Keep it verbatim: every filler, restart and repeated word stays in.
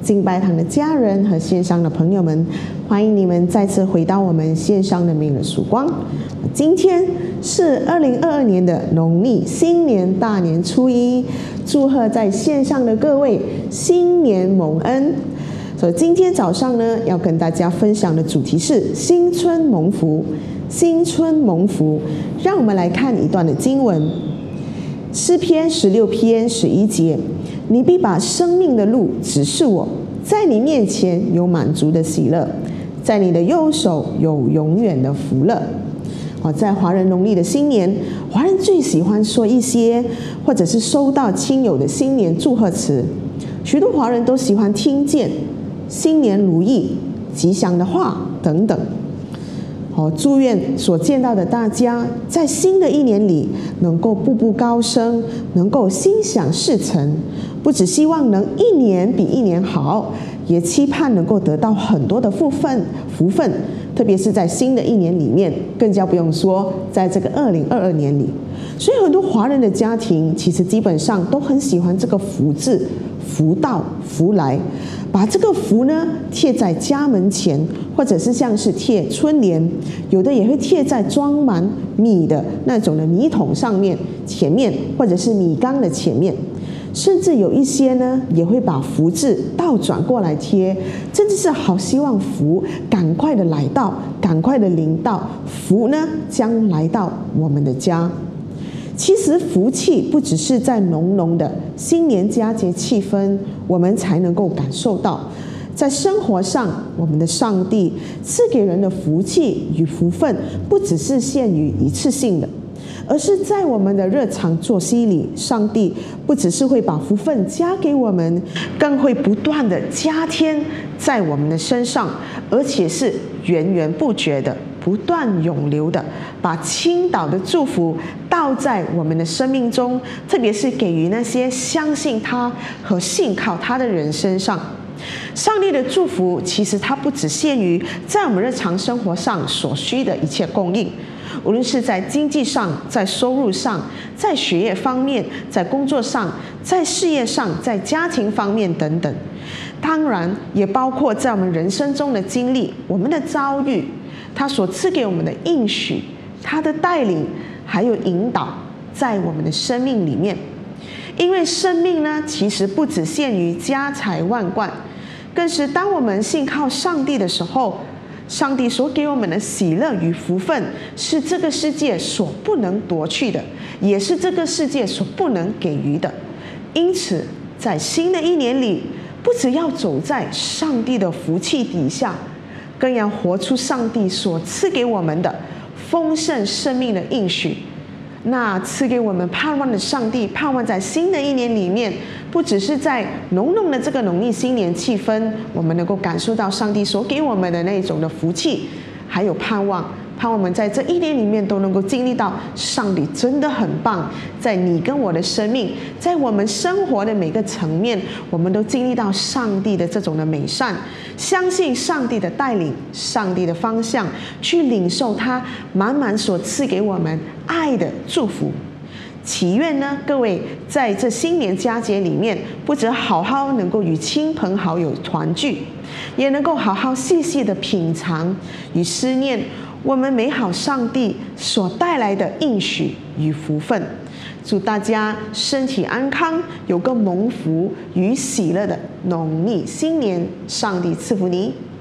敬拜堂的家人和线上的朋友们，欢迎你们再次回到我们线上的明日曙光。今天是二零二二年的农历新年大年初一，祝贺在线上的各位新年蒙恩。所以今天早上呢，要跟大家分享的主题是新春蒙福。新春蒙福，让我们来看一段的经文。诗篇十六篇十一节，你必把生命的路指示我，在你面前有满足的喜乐，在你的右手有永远的福乐。在华人农历的新年，华人最喜欢说一些或者是收到亲友的新年祝贺词，许多华人都喜欢听见新年如意、吉祥的话等等。好，祝愿所见到的大家在新的一年里能够步步高升，能够心想事成，不只希望能一年比一年好，也期盼能够得到很多的福分福分，特别是在新的一年里面，更加不用说在这个二零二二年里。所以很多华人的家庭其实基本上都很喜欢这个福字，福到福来，把这个福呢贴在家门前，或者是像是贴春联，有的也会贴在装满米的那种的米桶上面前面，或者是米缸的前面，甚至有一些呢也会把福字倒转过来贴，真的是好希望福赶快的来到，赶快的临到，福呢将来到我们的家。其实福气不只是在浓浓的新年佳节气氛我们才能够感受到，在生活上，我们的上帝赐给人的福气与福分不只是限于一次性的，而是在我们的日常作息里，上帝不只是会把福分加给我们，更会不断的加添在我们的身上，而且是源源不绝的，不断涌流的，把倾倒的祝福倒在我们的生命中，特别是给予那些相信他和信靠他的人身上。上帝的祝福其实它不只限于在我们日常生活上所需的一切供应，无论是在经济上，在收入上，在学业方面，在工作上，在事业上，在家庭方面等等，当然也包括在我们人生中的经历，我们的遭遇，他所赐给我们的应许，他的带领还有引导在我们的生命里面。因为生命呢其实不只限于家财万贯，更是当我们信靠上帝的时候，上帝所给我们的喜乐与福分是这个世界所不能夺去的，也是这个世界所不能给予的。因此在新的一年里，不只要走在上帝的福气底下，更要活出上帝所赐给我们的丰盛生命的应许。那赐给我们盼望的上帝，盼望在新的一年里面，不只是在浓浓的这个农历新年气氛，我们能够感受到上帝所给我们的那种的福气，还有盼望，盼望我们在这一年里面都能够经历到上帝真的很棒，在你跟我的生命，在我们生活的每个层面，我们都经历到上帝的这种的美善，相信上帝的带领，上帝的方向，去领受他满满所赐给我们爱的祝福。祈愿呢，各位在这新年佳节里面，不只好好能够与亲朋好友团聚，也能够好好细细的品尝与思念我们美好上帝所带来的应许与福分。祝大家身体安康，有个蒙福与喜乐的农历新年，上帝赐福你。